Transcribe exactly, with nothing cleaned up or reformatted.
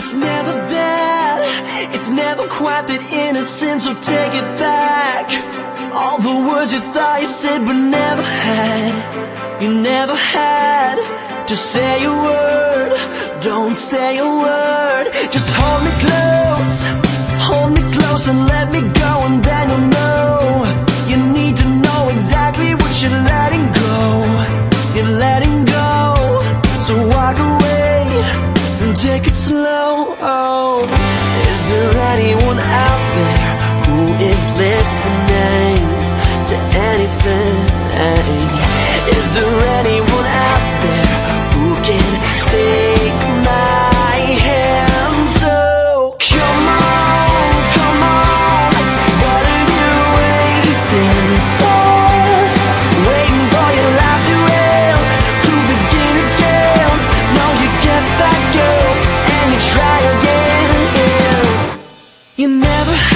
It's never that, it's never quite that innocent, so take it back. All the words you thought you said but never had, you never had to say a word. Don't say a word, just hold me close, hold me close and let me go, and then you'll know. You need to know exactly what you're letting go. You're letting go, so walk away and take it slow. Is there anyone out there who is listening to anything? Is there anyone out there who can take my hand? So come on, come on, what are you waiting for? Waiting for your life to end, to begin again. No, you get back up and you try again. You never